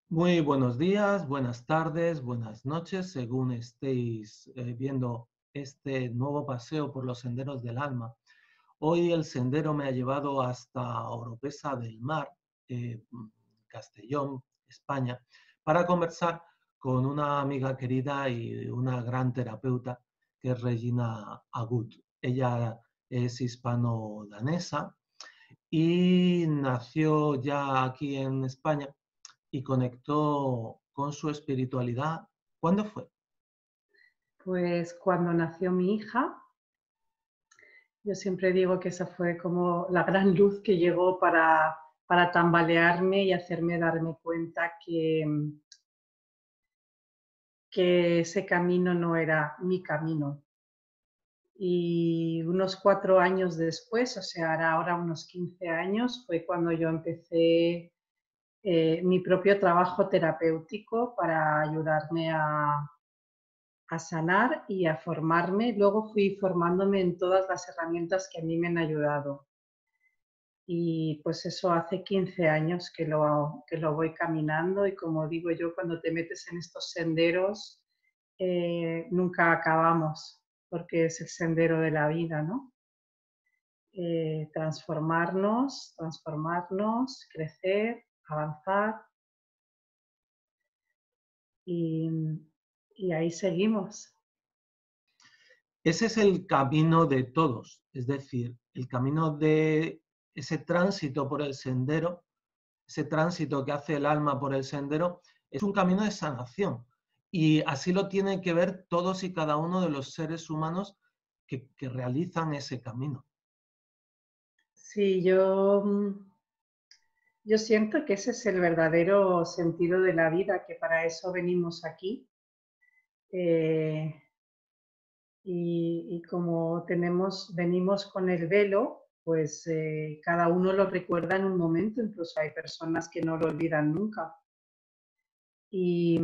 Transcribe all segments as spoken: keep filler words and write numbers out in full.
Muy buenos días, buenas tardes, buenas noches, según estéis eh, viendo este nuevo paseo por los senderos del alma. Hoy el sendero me ha llevado hasta Oropesa del Mar, eh, Castellón, España, para conversar con una amiga querida y una gran terapeuta que es Regina Agut. Ella es hispano-danesa y nació ya aquí en España y conectó con su espiritualidad. ¿Cuándo fue? Pues cuando nació mi hija, yo siempre digo que esa fue como la gran luz que llegó para, para tambalearme y hacerme darme cuenta que, que ese camino no era mi camino. Y unos cuatro años después, o sea, hará ahora unos quince años, fue cuando yo empecé eh, mi propio trabajo terapéutico para ayudarme a, a sanar y a formarme. Luego fui formándome en todas las herramientas que a mí me han ayudado. Y pues eso hace quince años que lo, que lo voy caminando y como digo yo, cuando te metes en estos senderos, eh, nunca acabamos, porque es el sendero de la vida, ¿no? Eh, transformarnos, transformarnos, crecer, avanzar y, y ahí seguimos. Ese es el camino de todos, es decir, el camino de ese tránsito por el sendero, ese tránsito que hace el alma por el sendero, es un camino de sanación. Y así lo tienen que ver todos y cada uno de los seres humanos que, que realizan ese camino. Sí, yo, yo siento que ese es el verdadero sentido de la vida, que para eso venimos aquí. Eh, y, y, como tenemos, venimos con el velo, pues eh, cada uno lo recuerda en un momento, incluso hay personas que no lo olvidan nunca. Y,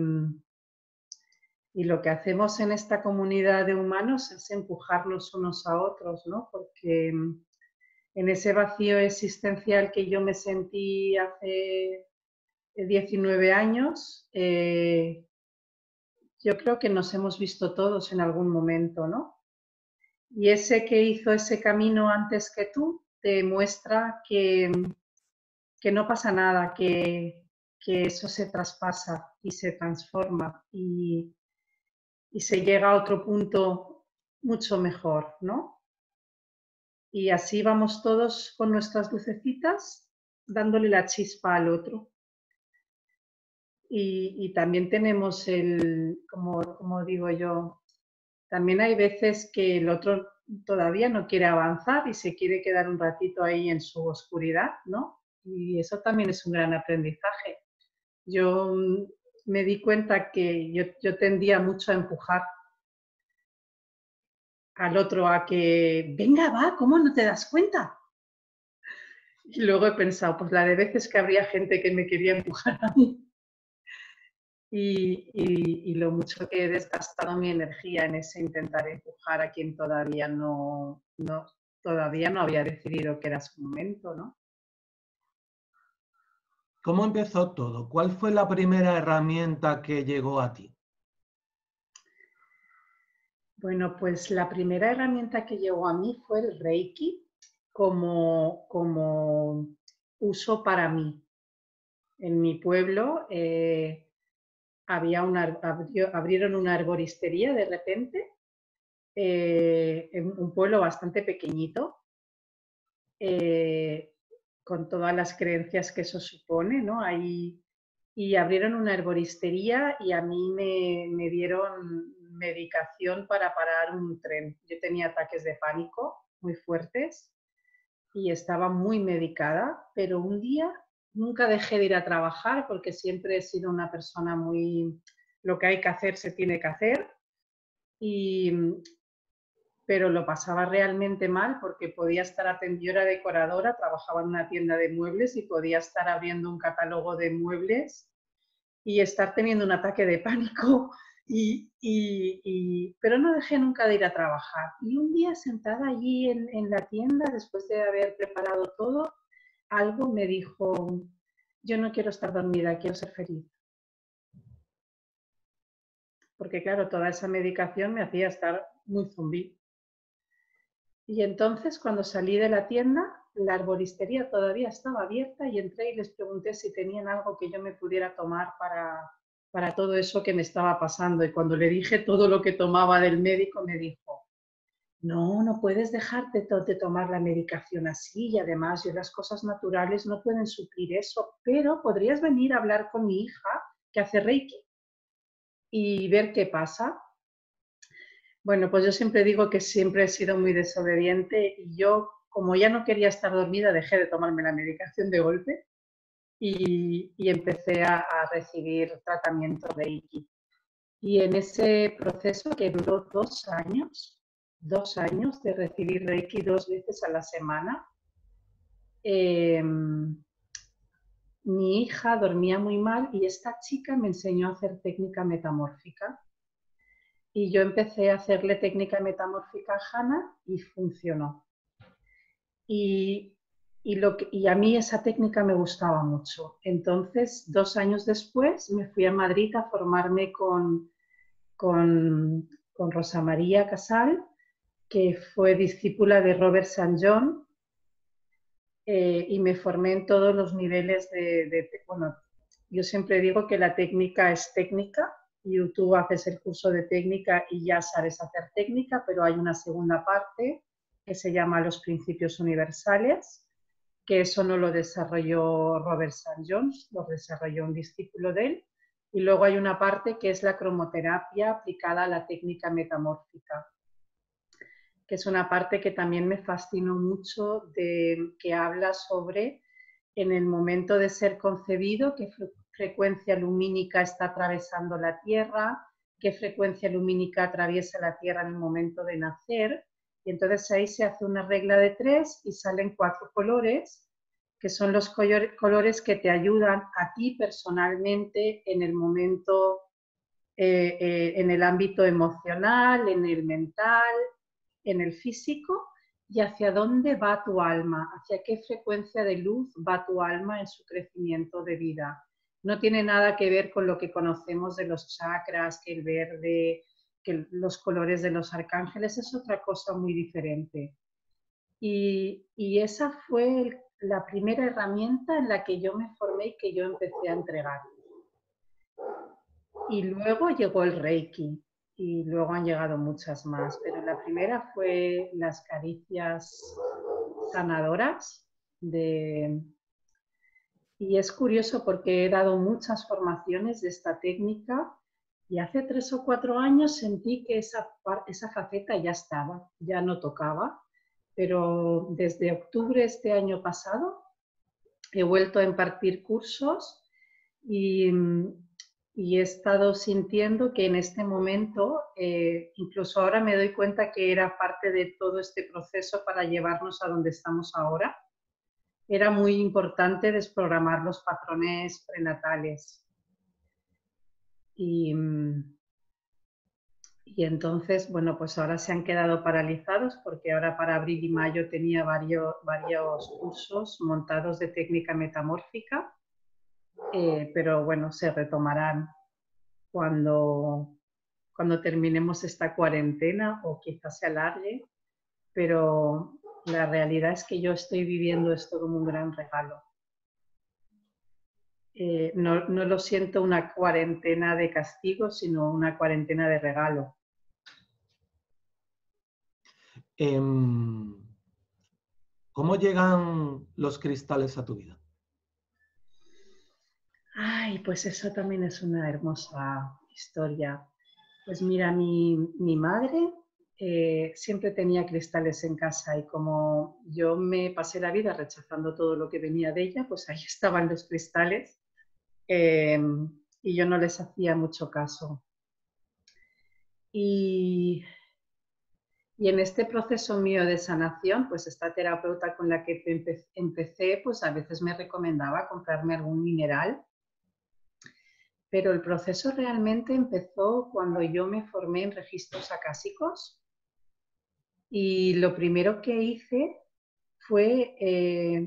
y lo que hacemos en esta comunidad de humanos es empujarnos unos a otros, ¿no? Porque en ese vacío existencial que yo me sentí hace diecinueve años, eh, yo creo que nos hemos visto todos en algún momento, ¿no? Y ese que hizo ese camino antes que tú te muestra que, que no pasa nada, que, que, eso se traspasa y se transforma y, y se llega a otro punto mucho mejor, ¿no? Y así vamos todos con nuestras lucecitas dándole la chispa al otro. Y, y también tenemos el, como, como digo yo, también hay veces que el otro todavía no quiere avanzar y se quiere quedar un ratito ahí en su oscuridad, ¿no? Y eso también es un gran aprendizaje. Yo me di cuenta que yo, yo tendía mucho a empujar al otro a que, venga, va, ¿cómo no te das cuenta? Y luego he pensado, pues la de veces que habría gente que me quería empujar a mí. Y, y, y lo mucho que he desgastado mi energía en ese intentar empujar a quien todavía no, no, todavía no había decidido que era su momento, ¿no? ¿Cómo empezó todo? ¿Cuál fue la primera herramienta que llegó a ti? Bueno, pues la primera herramienta que llegó a mí fue el Reiki como, como uso para mí. En mi pueblo eh, había una, abrió, abrieron una arboristería de repente, eh, en un pueblo bastante pequeñito, eh, con todas las creencias que eso supone, ¿no? Ahí, y abrieron una herboristería y a mí me, me dieron medicación para parar un tren. Yo tenía ataques de pánico muy fuertes y estaba muy medicada, pero un día nunca dejé de ir a trabajar porque siempre he sido una persona muy, lo que hay que hacer se tiene que hacer, y, pero lo pasaba realmente mal porque podía estar atendiendo, yo era decoradora, trabajaba en una tienda de muebles y podía estar abriendo un catálogo de muebles y estar teniendo un ataque de pánico, y, y, y, pero no dejé nunca de ir a trabajar. Y un día sentada allí en, en la tienda, después de haber preparado todo, algo me dijo, yo no quiero estar dormida, quiero ser feliz. porque claro, toda esa medicación me hacía estar muy zumbi. Y entonces cuando salí de la tienda, la herboristería todavía estaba abierta y entré y les pregunté si tenían algo que yo me pudiera tomar para, para todo eso que me estaba pasando. Y cuando le dije todo lo que tomaba del médico, me dijo, no, no puedes dejarte to de tomar la medicación así y además las cosas naturales no pueden suplir eso, pero podrías venir a hablar con mi hija que hace Reiki y ver qué pasa. Bueno, pues yo siempre digo que siempre he sido muy desobediente y yo, como ya no quería estar dormida, dejé de tomarme la medicación de golpe y, y empecé a, a recibir tratamiento Reiki. Y en ese proceso que duró dos años, dos años de recibir Reiki dos veces a la semana, eh, mi hija dormía muy mal y esta chica me enseñó a hacer técnica metamórfica. Y yo empecé a hacerle técnica metamórfica a Hannah y funcionó. Y, y, lo que, y a mí esa técnica me gustaba mucho. Entonces, dos años después, me fui a Madrid a formarme con, con, con Rosa María Casal, que fue discípula de Robert Saint John, eh, y me formé en todos los niveles de, de... Bueno, yo siempre digo que la técnica es técnica, y tú haces el curso de técnica y ya sabes hacer técnica, pero hay una segunda parte que se llama los principios universales, que eso no lo desarrolló Robert Saint John, lo desarrolló un discípulo de él, y luego hay una parte que es la cromoterapia aplicada a la técnica metamórfica, que es una parte que también me fascinó mucho, de, que habla sobre en el momento de ser concebido, qué frecuencia lumínica está atravesando la Tierra, qué frecuencia lumínica atraviesa la Tierra en el momento de nacer, y entonces ahí se hace una regla de tres y salen cuatro colores, que son los colores que te ayudan a ti personalmente en el momento, eh, eh, en el ámbito emocional, en el mental, en el físico, y hacia dónde va tu alma, hacia qué frecuencia de luz va tu alma en su crecimiento de vida. No tiene nada que ver con lo que conocemos de los chakras, que el verde, que los colores de los arcángeles, es otra cosa muy diferente. Y, y esa fue la primera herramienta en la que yo me formé y que yo empecé a entregar. Y luego llegó el Reiki y luego han llegado muchas más, pero la primera fue las caricias sanadoras de... Y es curioso porque he dado muchas formaciones de esta técnica y hace tres o cuatro años sentí que esa, esa faceta ya estaba, ya no tocaba, pero desde octubre de este año pasado he vuelto a impartir cursos y, y he estado sintiendo que en este momento, eh, incluso ahora me doy cuenta que era parte de todo este proceso para llevarnos a donde estamos ahora, era muy importante desprogramar los patrones prenatales. Y, y entonces, bueno, pues ahora se han quedado paralizados porque ahora para abril y mayo tenía varios, varios cursos montados de técnica metamórfica, eh, pero bueno, se retomarán cuando, cuando terminemos esta cuarentena o quizás se alargue, pero la realidad es que yo estoy viviendo esto como un gran regalo. Eh, no, no lo siento una cuarentena de castigo, sino una cuarentena de regalo. Eh, ¿Cómo llegan los cristales a tu vida? Ay, pues eso también es una hermosa historia. Pues mira, mi, mi madre eh, siempre tenía cristales en casa y como yo me pasé la vida rechazando todo lo que venía de ella, pues ahí estaban los cristales, eh, y yo no les hacía mucho caso. Y, y en este proceso mío de sanación, pues esta terapeuta con la que empe empecé, pues a veces me recomendaba comprarme algún mineral, pero el proceso realmente empezó cuando yo me formé en registros acásicos y lo primero que hice fue eh,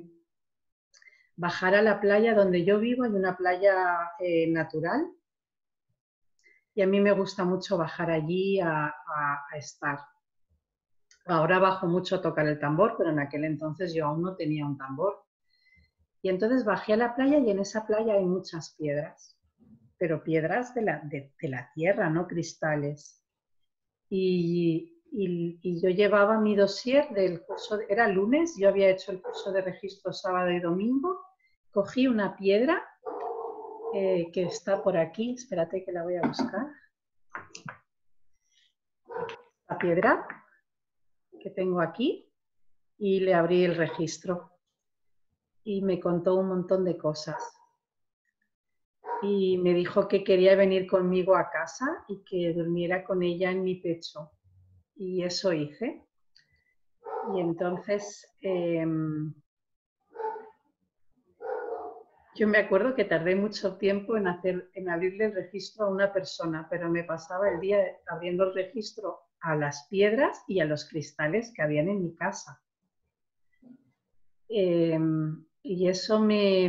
bajar a la playa donde yo vivo, hay una playa eh, natural, y a mí me gusta mucho bajar allí a, a, a estar. Ahora bajo mucho a tocar el tambor, pero en aquel entonces yo aún no tenía un tambor. Y entonces bajé a la playa y en esa playa hay muchas piedras, pero piedras de la, de, de la tierra, no cristales. Y, y, y yo llevaba mi dossier del curso, de, era lunes, yo había hecho el curso de registro sábado y domingo, cogí una piedra eh, que está por aquí, espérate que la voy a buscar. La piedra que tengo aquí y le abrí el registro y me contó un montón de cosas. Y me dijo que quería venir conmigo a casa y que durmiera con ella en mi pecho. Y eso hice. Y entonces eh, yo me acuerdo que tardé mucho tiempo en, hacer, en abrirle el registro a una persona, pero me pasaba el día abriendo el registro a las piedras y a los cristales que habían en mi casa. Eh, y eso me,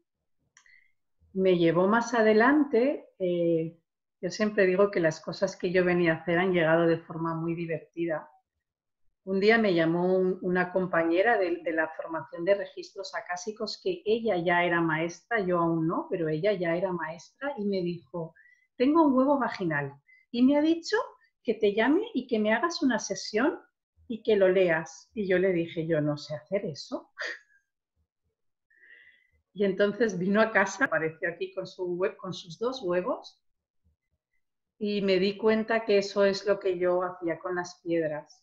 me llevó más adelante. Eh, yo siempre digo que las cosas que yo venía a hacer han llegado de forma muy divertida. Un día me llamó un, una compañera de, de la formación de registros acásicos, que ella ya era maestra, yo aún no, pero ella ya era maestra, y me dijo, tengo un huevo vaginal y me ha dicho que te llame y que me hagas una sesión y que lo leas. Y yo le dije, yo no sé hacer eso. Y entonces vino a casa, apareció aquí con, su web, con sus dos huevos, y me di cuenta que eso es lo que yo hacía con las piedras.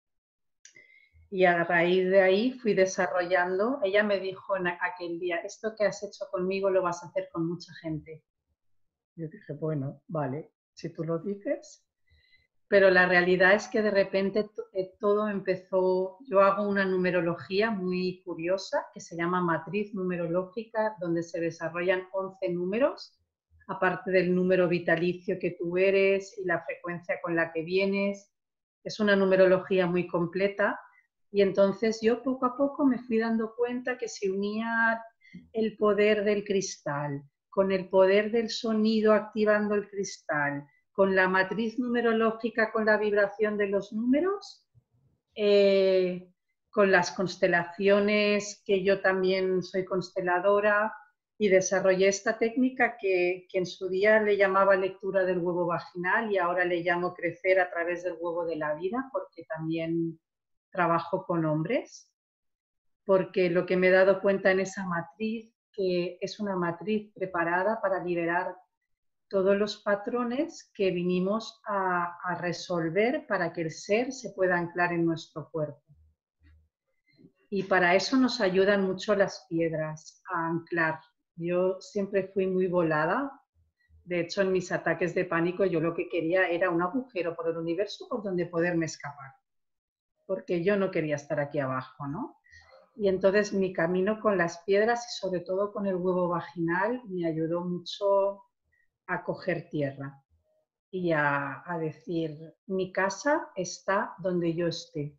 Y a raíz de ahí fui desarrollando. Ella me dijo en aquel día, esto que has hecho conmigo lo vas a hacer con mucha gente. Yo dije, bueno, vale, si tú lo dices. Pero la realidad es que de repente todo empezó. Yo hago una numerología muy curiosa que se llama matriz numerológica, donde se desarrollan once números, aparte del número vitalicio que tú eres y la frecuencia con la que vienes. Es una numerología muy completa. Y entonces yo poco a poco me fui dando cuenta que se unía el poder del cristal con el poder del sonido activando el cristal, con la matriz numerológica, con la vibración de los números, eh, con las constelaciones, que yo también soy consteladora, y desarrollé esta técnica que, que en su día le llamaba lectura del huevo vaginal y ahora le llamo crecer a través del huevo de la vida, porque también trabajo con hombres, porque lo que me he dado cuenta en esa matriz, que es una matriz preparada para liberar todos los patrones que vinimos a, a resolver para que el ser se pueda anclar en nuestro cuerpo. Y para eso nos ayudan mucho las piedras a anclar. Yo siempre fui muy volada. De hecho, en mis ataques de pánico yo lo que quería era un agujero por el universo por donde poderme escapar, porque yo no quería estar aquí abajo, ¿no? Y entonces mi camino con las piedras y sobre todo con el huevo vaginal me ayudó mucho a coger tierra y a, a decir, mi casa está donde yo esté.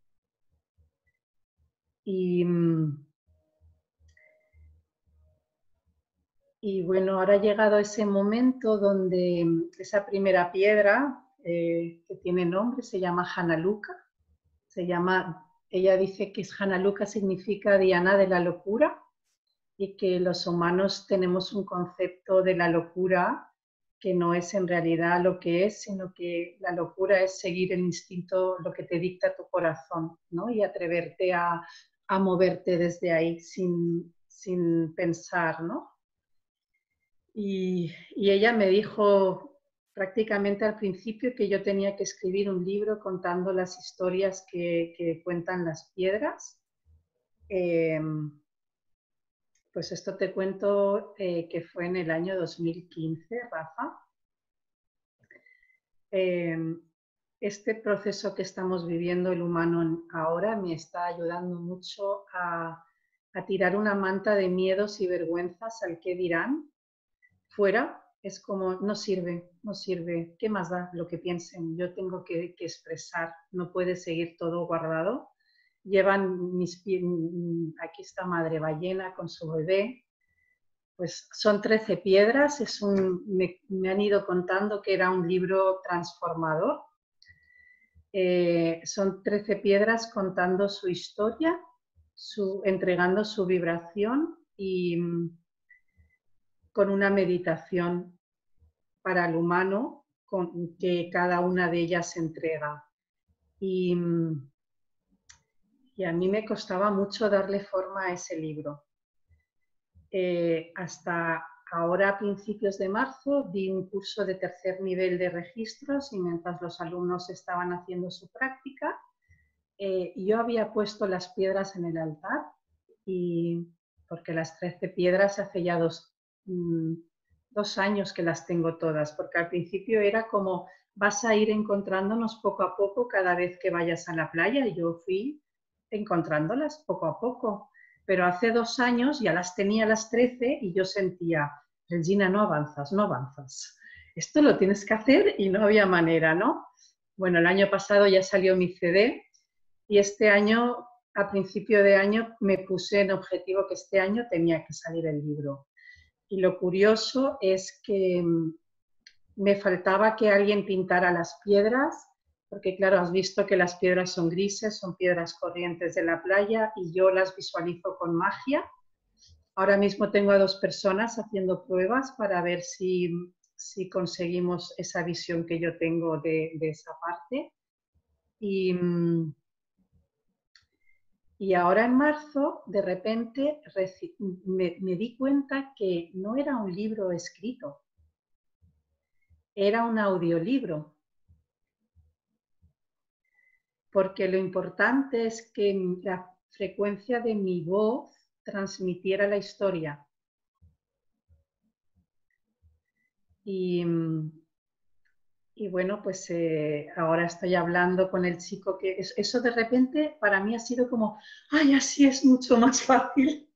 Y, y bueno, ahora ha llegado ese momento donde esa primera piedra, eh, que tiene nombre, se llama Hanaluka. Se llama, ella dice que Hanaluka significa Diana de la locura, y que los humanos tenemos un concepto de la locura que no es en realidad lo que es, sino que la locura es seguir el instinto, lo que te dicta tu corazón, ¿no? Y atreverte a, a moverte desde ahí sin, sin pensar, ¿no? Y, y ella me dijo prácticamente al principio que yo tenía que escribir un libro contando las historias que, que cuentan las piedras. Eh, Pues esto te cuento eh, que fue en el año dos mil quince, Rafa. Eh, este proceso que estamos viviendo el humano ahora me está ayudando mucho a, a tirar una manta de miedos y vergüenzas al qué dirán fuera. Es como, no sirve, no sirve. ¿Qué más da lo que piensen? Yo tengo que, que expresar, no puede seguir todo guardado. Llevan mis pies, aquí está madre ballena con su bebé, pues son trece piedras, es un, me, me han ido contando que era un libro transformador. Eh, son trece piedras contando su historia, su, entregando su vibración y mm, con una meditación para el humano con, que cada una de ellas entrega. Y, mm, y a mí me costaba mucho darle forma a ese libro. Eh, hasta ahora, a principios de marzo, di un curso de tercer nivel de registros y mientras los alumnos estaban haciendo su práctica, eh, yo había puesto las piedras en el altar, y porque las trece piedras hace ya dos, mmm, dos años que las tengo todas, porque al principio era como vas a ir encontrándonos poco a poco cada vez que vayas a la playa, y yo fui encontrándolas poco a poco. Pero hace dos años ya las tenía las trece y yo sentía, Regina, no avanzas, no avanzas. Esto lo tienes que hacer y no había manera, ¿no? Bueno, el año pasado ya salió mi C D y este año, a principio de año, me puse en objetivo que este año tenía que salir el libro. Y lo curioso es que me faltaba que alguien pintara las piedras, porque claro, has visto que las piedras son grises, son piedras corrientes de la playa y yo las visualizo con magia. Ahora mismo tengo a dos personas haciendo pruebas para ver si, si conseguimos esa visión que yo tengo de, de esa parte. Y, y ahora en marzo, de repente, me, me di cuenta que no era un libro escrito, era un audiolibro. Porque lo importante es que la frecuencia de mi voz transmitiera la historia. Y, y bueno, pues eh, ahora estoy hablando con el chico que es, eso de repente para mí ha sido como, ay, así es mucho más fácil.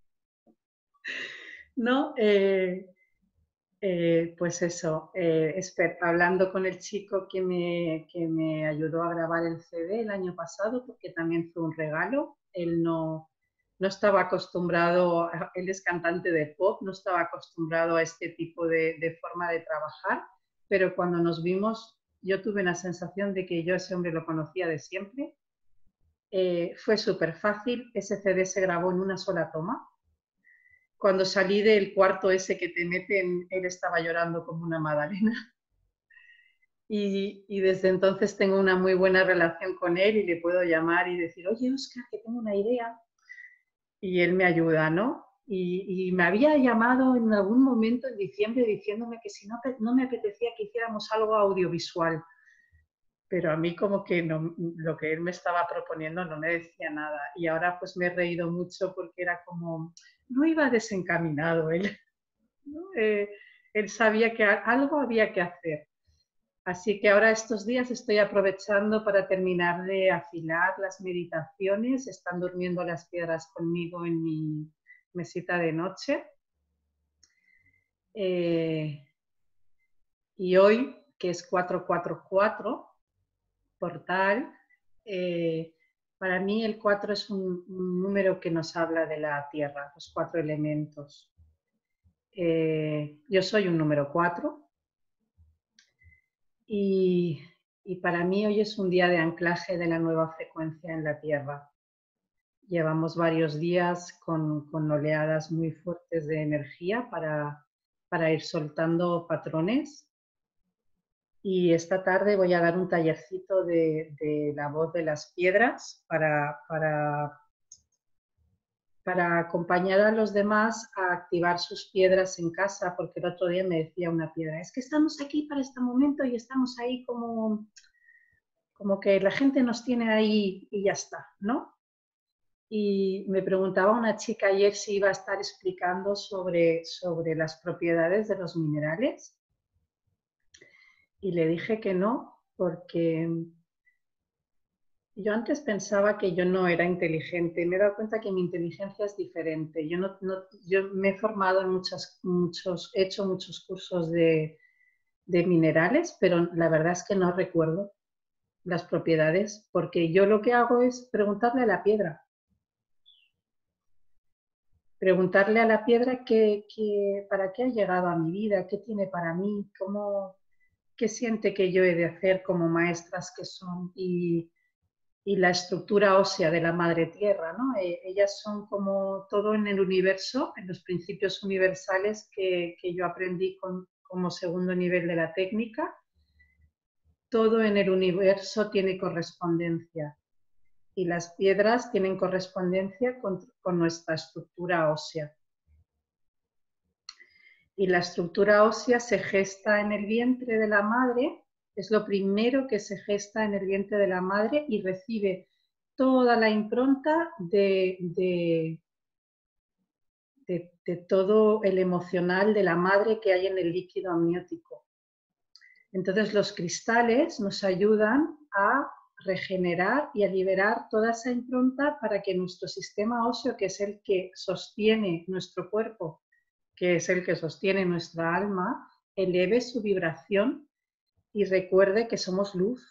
¿No? Eh, eh, pues eso, eh, esper, hablando con el chico que me, que me ayudó a grabar el C D el año pasado, porque también fue un regalo. Él no, no estaba acostumbrado, a, él es cantante de pop, no estaba acostumbrado a este tipo de, de forma de trabajar, pero cuando nos vimos yo tuve una sensación de que yo a ese hombre lo conocía de siempre. Eh, fue súper fácil, ese C D se grabó en una sola toma. Cuando salí del cuarto ese que te meten, él estaba llorando como una magdalena. Y, y desde entonces tengo una muy buena relación con él y le puedo llamar y decir, oye, Óscar, que tengo una idea. Y él me ayuda, ¿no? Y, y me había llamado en algún momento en diciembre diciéndome que si no, no me apetecía que hiciéramos algo audiovisual. Pero a mí como que no, lo que él me estaba proponiendo no me decía nada. Y ahora pues me he reído mucho porque era como, no iba desencaminado él, ¿no? Eh, él sabía que algo había que hacer. Así que ahora estos días estoy aprovechando para terminar de afilar las meditaciones. Están durmiendo las piedras conmigo en mi mesita de noche. Eh, y hoy, que es cuatro cuatro cuatro, portal, eh, para mí el cuatro es un, un número que nos habla de la tierra, los cuatro elementos. Eh, yo soy un número cuatro. Y, y para mí hoy es un día de anclaje de la nueva frecuencia en la Tierra. Llevamos varios días con, con oleadas muy fuertes de energía para, para ir soltando patrones. Y esta tarde voy a dar un tallercito de, de la voz de las piedras para, para, para acompañar a los demás a activar sus piedras en casa, porque el otro día me decía una piedra, es que estamos aquí para este momento y estamos ahí como, como que la gente nos tiene ahí y ya está, ¿no? Y me preguntaba una chica ayer si iba a estar explicando sobre, sobre las propiedades de los minerales y le dije que no, porque yo antes pensaba que yo no era inteligente. Me he dado cuenta que mi inteligencia es diferente. Yo, no, no, yo me he formado en muchas, muchos, he hecho muchos cursos de, de minerales, pero la verdad es que no recuerdo las propiedades, porque yo lo que hago es preguntarle a la piedra. preguntarle a la piedra qué, qué, para qué ha llegado a mi vida, qué tiene para mí, cómo, qué siente que yo he de hacer como maestras que son, y, y la estructura ósea de la madre tierra, ¿no? Eh, ellas son como todo en el universo, en los principios universales que, que yo aprendí con, como segundo nivel de la técnica. Todo en el universo tiene correspondencia y las piedras tienen correspondencia con, con nuestra estructura ósea. Y la estructura ósea se gesta en el vientre de la madre, es lo primero que se gesta en el vientre de la madre y recibe toda la impronta de, de, de, de todo el emocional de la madre que hay en el líquido amniótico. Entonces los cristales nos ayudan a regenerar y a liberar toda esa impronta para que nuestro sistema óseo, que es el que sostiene nuestro cuerpo, que es el que sostiene nuestra alma, eleve su vibración y recuerde que somos luz.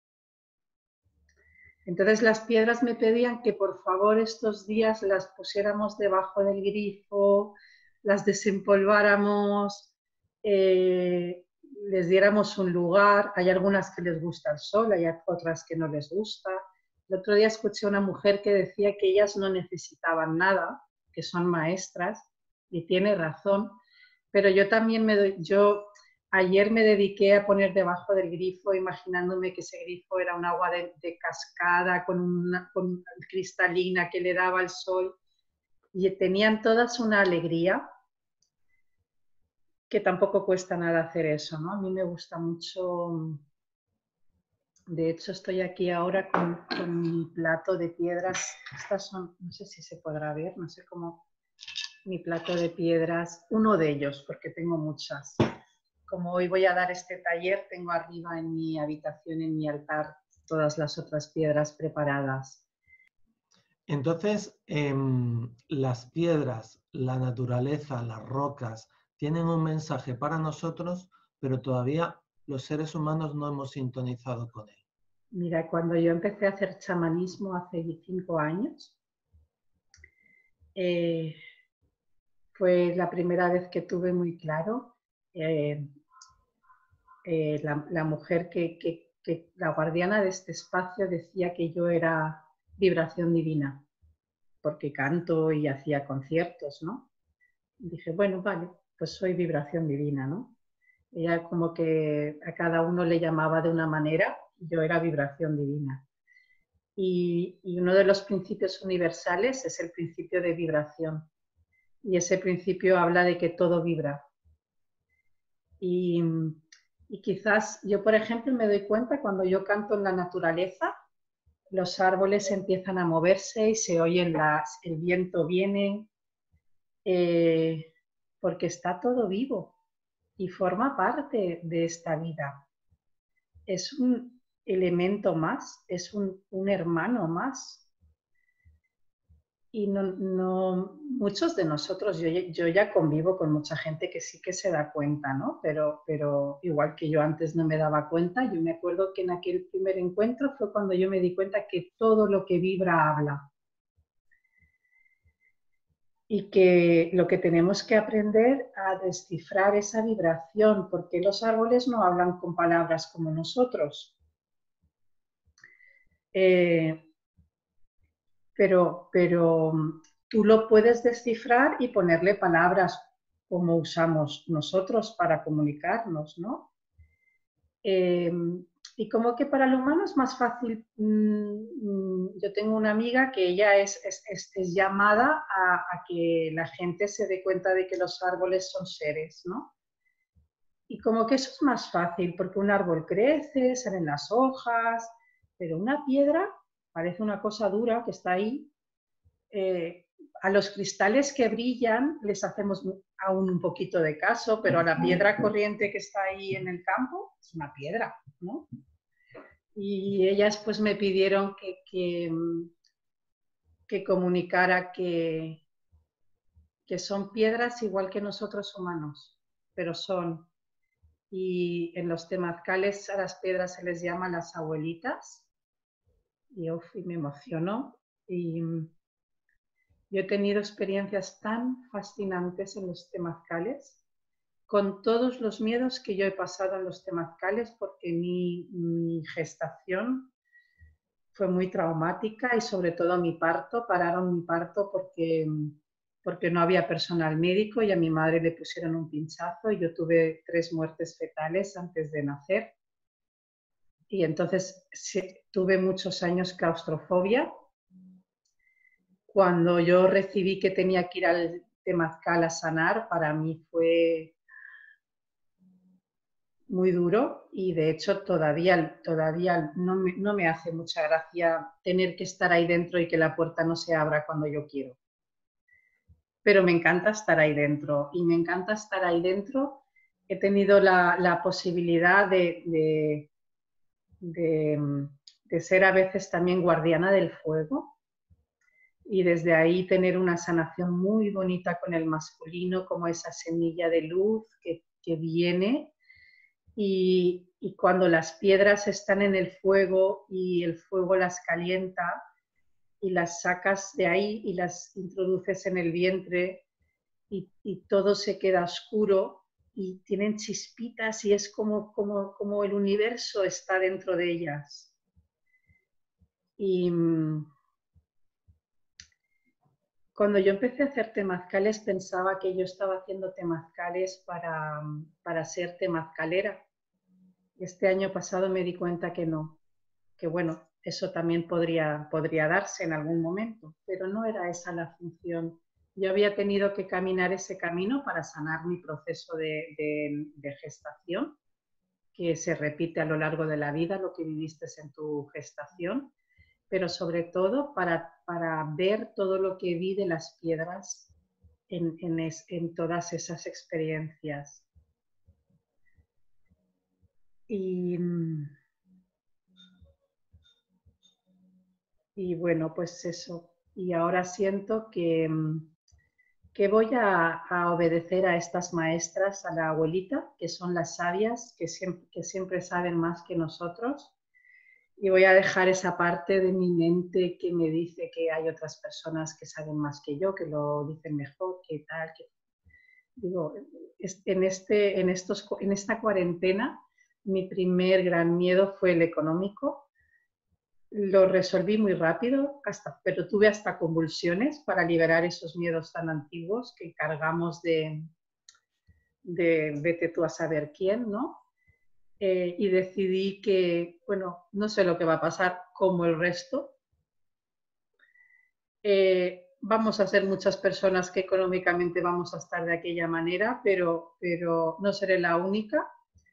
Entonces las piedras me pedían que por favor estos días las pusiéramos debajo del grifo, las desempolváramos, eh, les diéramos un lugar. Hay algunas que les gusta el sol, hay otras que no les gusta. El otro día escuché a una mujer que decía que ellas no necesitaban nada, que son maestras, y tiene razón, pero yo también me doy, yo ayer me dediqué a poner debajo del grifo, imaginándome que ese grifo era un agua de, de cascada con una con cristalina que le daba el sol, y tenían todas una alegría, que tampoco cuesta nada hacer eso, ¿no? A mí me gusta mucho. De hecho, estoy aquí ahora con, con mi plato de piedras. Estas son, no sé si se podrá ver, no sé cómo, mi plato de piedras, uno de ellos, porque tengo muchas. Como hoy voy a dar este taller, tengo arriba en mi habitación, en mi altar, todas las otras piedras preparadas. Entonces, eh, las piedras, la naturaleza, las rocas, tienen un mensaje para nosotros, pero todavía los seres humanos no hemos sintonizado con él. Mira, cuando yo empecé a hacer chamanismo hace cinco años, eh, fue la primera vez que tuve muy claro eh, eh, la, la mujer que, que, que, la guardiana de este espacio decía que yo era vibración divina, porque canto y hacía conciertos, ¿no? Y dije, bueno, vale, pues soy vibración divina, ¿no? Ella como que a cada uno le llamaba de una manera, yo era vibración divina. Y, y uno de los principios universales es el principio de vibración. Y ese principio habla de que todo vibra. Y, y quizás yo, por ejemplo, me doy cuenta cuando yo canto en la naturaleza, los árboles empiezan a moverse y se oyen las, el viento viene, eh, porque está todo vivo y forma parte de esta vida. Es un elemento más, es un, un hermano más. Y no, no, muchos de nosotros, yo, yo ya convivo con mucha gente que sí que se da cuenta, ¿no? Pero, pero igual que yo antes no me daba cuenta, yo me acuerdo que en aquel primer encuentro fue cuando yo me di cuenta que todo lo que vibra habla. Y que lo que tenemos que aprender a descifrar esa vibración, porque los árboles no hablan con palabras como nosotros. Eh, pero, pero tú lo puedes descifrar y ponerle palabras como usamos nosotros para comunicarnos, ¿no? Eh, y como que para el humano es más fácil. Mmm, yo tengo una amiga que ella es, es, es, es llamada a, a que la gente se dé cuenta de que los árboles son seres, ¿no? Y como que eso es más fácil, porque un árbol crece, salen las hojas, pero una piedra parece una cosa dura que está ahí. Eh, a los cristales que brillan les hacemos aún un poquito de caso, pero a la piedra corriente que está ahí en el campo es una piedra, ¿no? Y ellas pues me pidieron que, que, que comunicara que, que son piedras igual que nosotros humanos, pero son. Y en los temazcales a las piedras se les llama las abuelitas. Y, uf, y me emocionó. Y, Yo he tenido experiencias tan fascinantes en los temazcales, con todos los miedos que yo he pasado en los temazcales, porque mi, mi gestación fue muy traumática y sobre todo mi parto, pararon mi parto porque, porque no había personal médico y a mi madre le pusieron un pinchazo y yo tuve tres muertes fetales antes de nacer. Y entonces sí, tuve muchos años claustrofobia. Cuando yo recibí que tenía que ir al temazcal a sanar, para mí fue muy duro y de hecho todavía, todavía no, me, no me hace mucha gracia tener que estar ahí dentro y que la puerta no se abra cuando yo quiero. Pero me encanta estar ahí dentro y me encanta estar ahí dentro. He tenido la, la posibilidad de, de, de, de ser a veces también guardiana del fuego y desde ahí tener una sanación muy bonita con el masculino, como esa semilla de luz que, que viene y, y cuando las piedras están en el fuego y el fuego las calienta y las sacas de ahí y las introduces en el vientre y, y todo se queda oscuro y tienen chispitas y es como, como, como el universo está dentro de ellas. Y cuando yo empecé a hacer temazcales pensaba que yo estaba haciendo temazcales para, para ser temazcalera. Este año pasado me di cuenta que no, que bueno, eso también podría, podría darse en algún momento, pero no era esa la función. Yo había tenido que caminar ese camino para sanar mi proceso de, de, de gestación, que se repite a lo largo de la vida, lo que viviste en tu gestación, pero sobre todo para, para ver todo lo que vi de las piedras en, en, es, en todas esas experiencias. Y, y bueno, pues eso. Y ahora siento que, que voy a, a obedecer a estas maestras, a la abuelita, que son las sabias, que siempre, que siempre saben más que nosotros. Y voy a dejar esa parte de mi mente que me dice que hay otras personas que saben más que yo, que lo dicen mejor, que tal, que... Digo, en, este, en, estos, en esta cuarentena, mi primer gran miedo fue el económico. Lo resolví muy rápido, hasta, pero tuve hasta convulsiones para liberar esos miedos tan antiguos que cargamos de, de vete tú a saber quién, ¿no? Eh, y decidí que, bueno, no sé lo que va a pasar como el resto. Eh, vamos a ser muchas personas que económicamente vamos a estar de aquella manera, pero, pero no seré la única.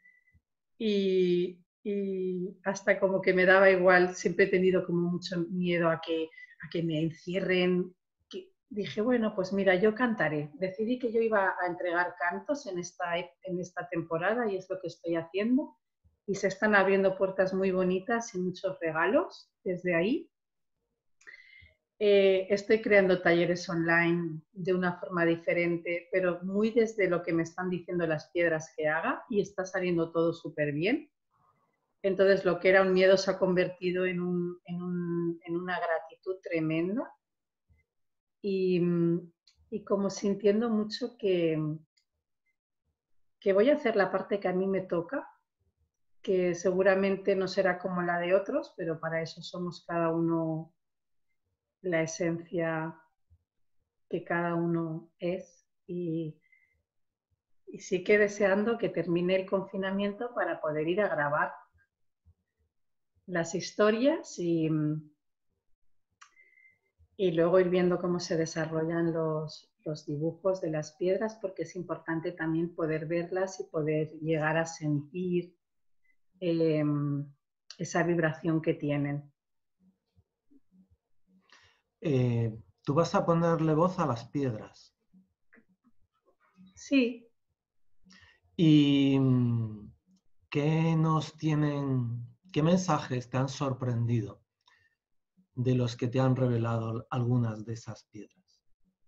Y, y hasta como que me daba igual, siempre he tenido como mucho miedo a que, a que me encierren. Que dije, bueno, pues mira, yo cantaré. Decidí que yo iba a entregar cantos en esta, en esta temporada y es lo que estoy haciendo. Y se están abriendo puertas muy bonitas y muchos regalos desde ahí. Eh, estoy creando talleres online de una forma diferente, pero muy desde lo que me están diciendo las piedras que haga y está saliendo todo súper bien. Entonces lo que era un miedo se ha convertido en, un, en, un, en una gratitud tremenda y, y como sintiendo mucho que, que voy a hacer la parte que a mí me toca, que seguramente no será como la de otros, pero para eso somos cada uno la esencia que cada uno es y, y sí que deseando que termine el confinamiento para poder ir a grabar las historias y, y luego ir viendo cómo se desarrollan los, los dibujos de las piedras, porque es importante también poder verlas y poder llegar a sentir eh, esa vibración que tienen. Eh, ¿Tú vas a ponerle voz a las piedras? Sí. ¿Y qué nos tienen, qué mensajes te han sorprendido de los que te han revelado algunas de esas piedras?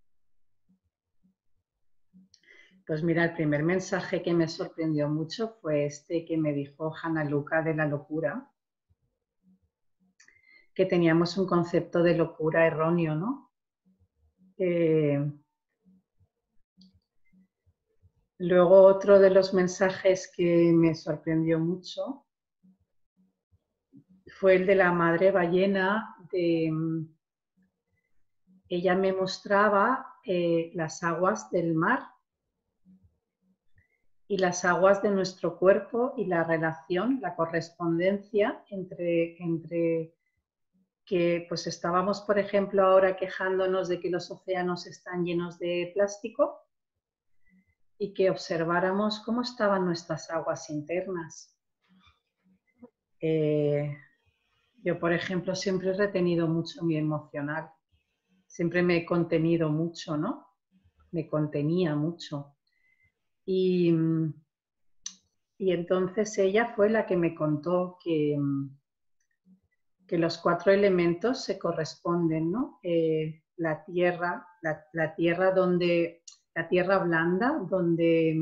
Pues mira, el primer mensaje que me sorprendió mucho fue este que me dijo Hanna Luca de la locura, que teníamos un concepto de locura erróneo, ¿no? Eh, luego otro de los mensajes que me sorprendió mucho fue el de la madre ballena. De, ella me mostraba eh, las aguas del mar y las aguas de nuestro cuerpo y la relación, la correspondencia entre, entre que pues estábamos, por ejemplo, ahora quejándonos de que los océanos están llenos de plástico y que observáramos cómo estaban nuestras aguas internas. Eh, yo, por ejemplo, siempre he retenido mucho mi emocional, siempre me he contenido mucho, ¿no? Me contenía mucho. Y, y entonces ella fue la que me contó que, que los cuatro elementos se corresponden, ¿no? Eh, la tierra, la, la tierra donde, la tierra blanda, donde,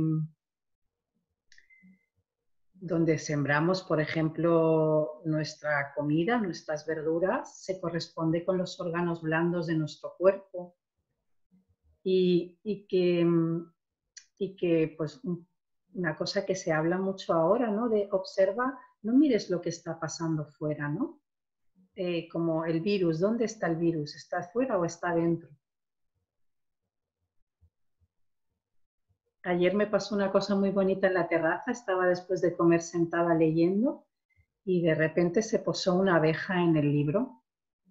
donde sembramos, por ejemplo, nuestra comida, nuestras verduras, se corresponde con los órganos blandos de nuestro cuerpo. Y, y que, y que pues, una cosa que se habla mucho ahora, ¿no? De observa, no mires lo que está pasando fuera, ¿no? Eh, como el virus, ¿dónde está el virus? ¿Está fuera o está dentro? Ayer me pasó una cosa muy bonita en la terraza, estaba después de comer sentada leyendo y de repente se posó una abeja en el libro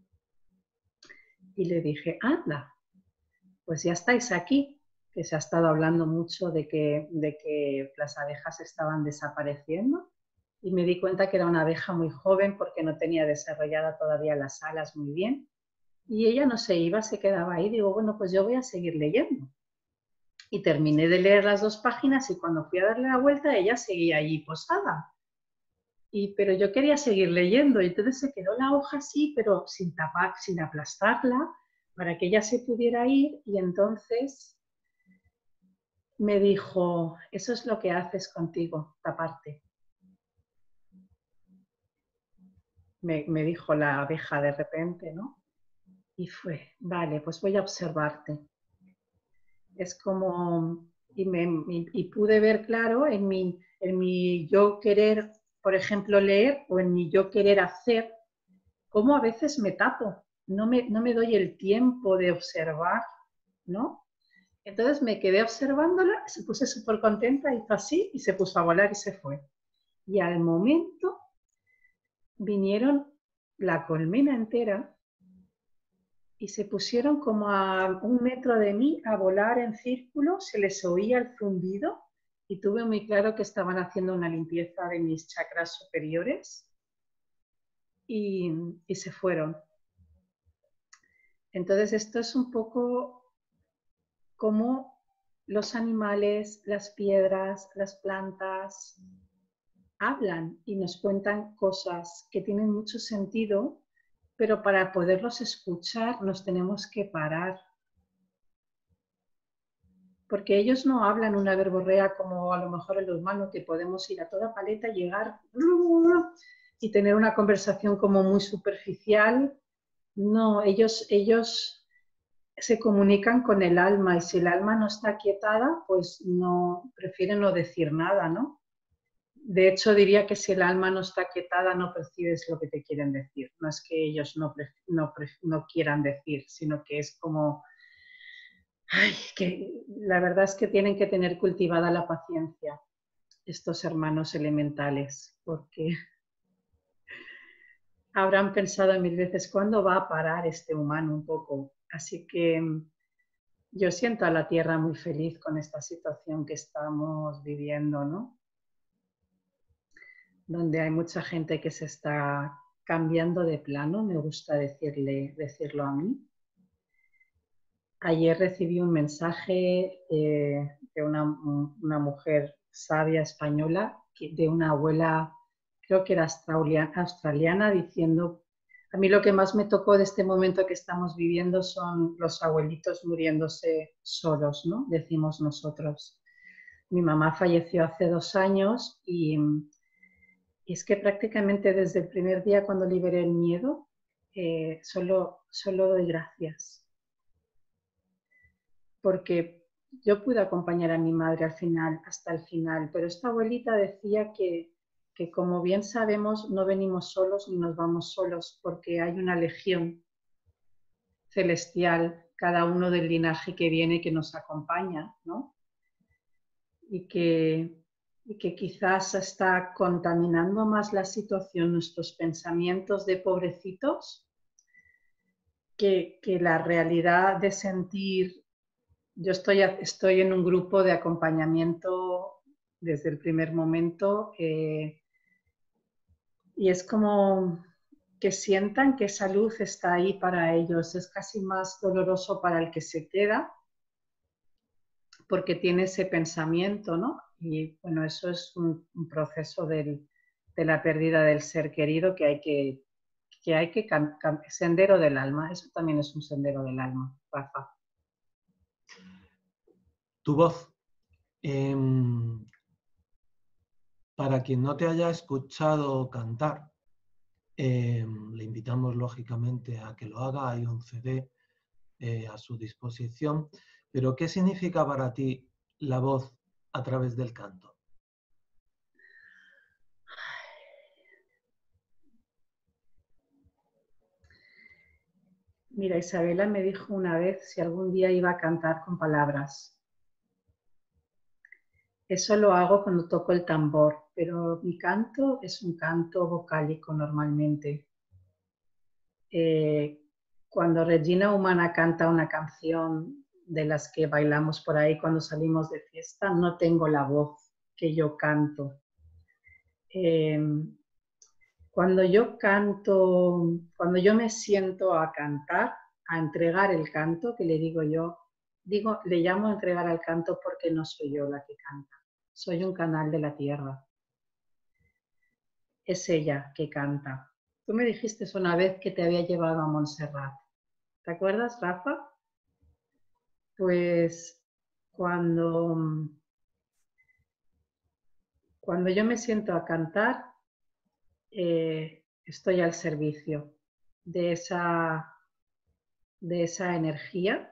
y le dije, anda, pues ya estáis aquí, que se ha estado hablando mucho de que, de que las abejas estaban desapareciendo y me di cuenta que era una abeja muy joven porque no tenía desarrollada todavía las alas muy bien y ella no se iba, se quedaba ahí. Digo, bueno, pues yo voy a seguir leyendo. Y terminé de leer las dos páginas y cuando fui a darle la vuelta ella seguía allí posada. Y, pero yo quería seguir leyendo y entonces se quedó la hoja así, pero sin tapar, sin aplastarla, para que ella se pudiera ir y entonces me dijo, eso es lo que haces contigo, taparte. Me, me dijo la abeja de repente, ¿no? Y fue, vale, pues voy a observarte. Es como, y, me, y, y pude ver claro en mi, en mi yo querer, por ejemplo, leer o en mi yo querer hacer, cómo a veces me tapo, no me, no me doy el tiempo de observar, ¿no? Entonces me quedé observándola, se puse súper contenta, hizo así y se puso a volar y se fue. Y al momento vinieron la colmena entera y se pusieron como a un metro de mí a volar en círculo, se les oía el zumbido y tuve muy claro que estaban haciendo una limpieza de mis chakras superiores y, y se fueron. Entonces esto es un poco como los animales, las piedras, las plantas hablan y nos cuentan cosas que tienen mucho sentido, pero para poderlos escuchar nos tenemos que parar. Porque ellos no hablan una verborrea como a lo mejor el humano, que podemos ir a toda paleta, llegar y tener una conversación como muy superficial. No, ellos, ellos se comunican con el alma y si el alma no está quietada, pues no, prefieren no decir nada, ¿no? De hecho, diría que si el alma no está quietada, no percibes lo que te quieren decir. No es que ellos no, no, no quieran decir, sino que es como... Ay, que la verdad es que tienen que tener cultivada la paciencia estos hermanos elementales, porque habrán pensado mil veces cuándo va a parar este humano un poco. Así que yo siento a la Tierra muy feliz con esta situación que estamos viviendo, ¿no? Donde hay mucha gente que se está cambiando de plano, me gusta decirle, decirlo a mí. Ayer recibí un mensaje eh, de una, una mujer sabia española, de una abuela, creo que era australiana, australiana, diciendo, a mí lo que más me tocó de este momento que estamos viviendo son los abuelitos muriéndose solos, ¿no? Decimos nosotros. Mi mamá falleció hace dos años y, y es que prácticamente desde el primer día cuando liberé el miedo, eh, solo, solo doy gracias. porque yo pude acompañar a mi madre al final, hasta el final, pero esta abuelita decía que, que como bien sabemos, no venimos solos ni nos vamos solos, porque hay una legión celestial, cada uno del linaje que viene que nos acompaña, ¿no? Y que, y que quizás está contaminando más la situación, nuestros pensamientos de pobrecitos, que, que la realidad de sentir. Yo estoy, estoy en un grupo de acompañamiento desde el primer momento eh, y es como que sientan que esa luz está ahí para ellos. Es casi más doloroso para el que se queda porque tiene ese pensamiento, ¿no? Y bueno, eso es un, un proceso del, de la pérdida del ser querido que hay que, que hay que cambiar. Sendero del alma, eso también es un sendero del alma, Rafa. Tu voz. Eh, para quien no te haya escuchado cantar, eh, le invitamos lógicamente a que lo haga. Hay un C D eh, a su disposición. Pero ¿qué significa para ti la voz a través del canto? Mira, Isabela me dijo una vez si algún día iba a cantar con palabras. Eso lo hago cuando toco el tambor, pero mi canto es un canto vocálico normalmente. Eh, cuando Regina Humana canta una canción de las que bailamos por ahí cuando salimos de fiesta, no tengo la voz que yo canto. Eh, cuando yo canto, cuando yo me siento a cantar, a entregar el canto, que le digo yo, digo, le llamo a entregar al canto porque no soy yo la que canta, soy un canal de la tierra. Es ella que canta. Tú me dijiste una vez que te había llevado a Montserrat. ¿Te acuerdas, Rafa? Pues cuando, cuando yo me siento a cantar, eh, estoy al servicio de esa, de esa energía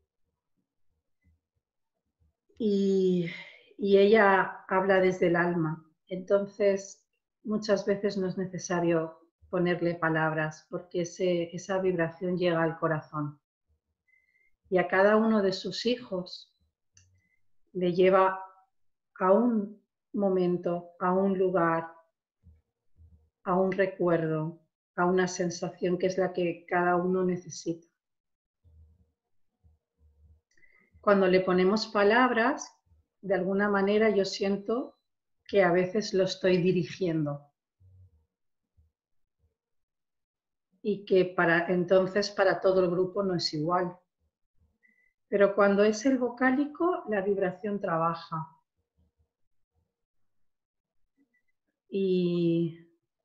y, y ella habla desde el alma. Entonces, muchas veces no es necesario ponerle palabras porque ese, esa vibración llega al corazón. Y a cada uno de sus hijos le lleva a un momento, a un lugar, a un recuerdo, a una sensación que es la que cada uno necesita. Cuando le ponemos palabras, de alguna manera yo siento que a veces lo estoy dirigiendo y que para entonces para todo el grupo no es igual. Pero cuando es el vocálico, la vibración trabaja. Y